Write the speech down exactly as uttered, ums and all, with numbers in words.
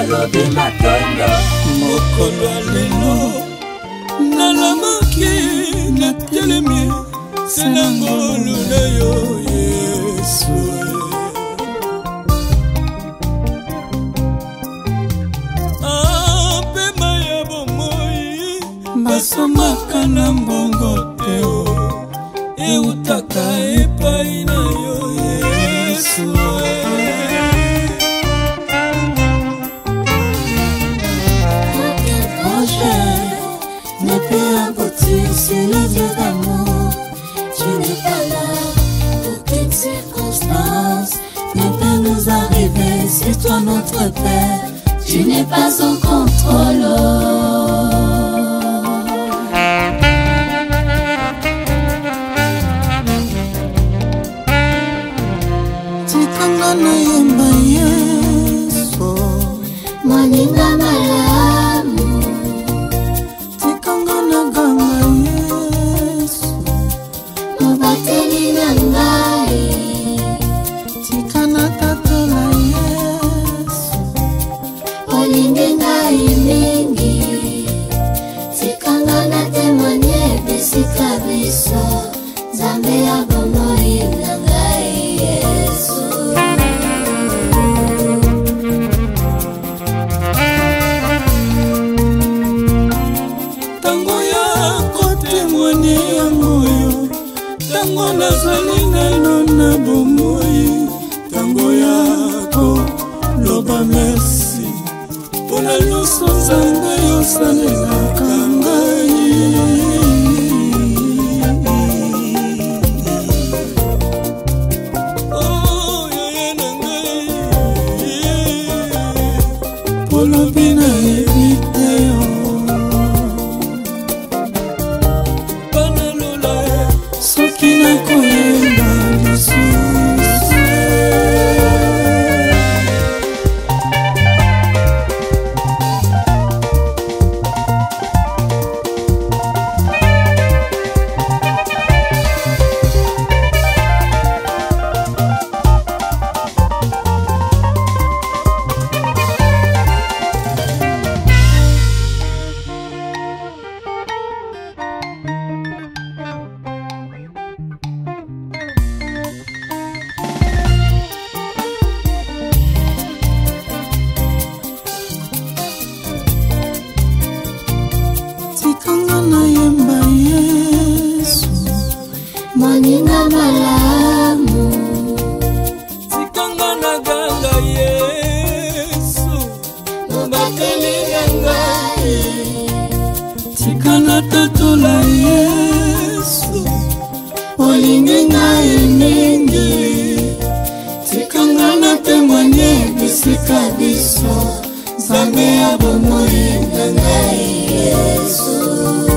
balobi matondo mokolo lelo nalamoki na telemi senangolu na yo Yesu apema ya bomoi basomaka na mbongo teo eutaka epai na yo Yesu ne peut aboutir si le Dieu d'amour tu n'es pas là. Aucune circonstance ne peut nous arriver. C'est toi notre Père, tu n'es pas au contrôle. Tikanga na yemba Yesu Moninga malamu tango nazali naino na bomoi tango yako loba merci mpona nyonso nzambe yosalelaka ngai oyoye na ngai polobi na yebi te Moninga malamu tikanga na ganga Yesu mobateli ngai tikana tatola Yesu olingi ngai mingi tikanga na témoigner bisika biso nzambe ya bomoi na ngai Yesu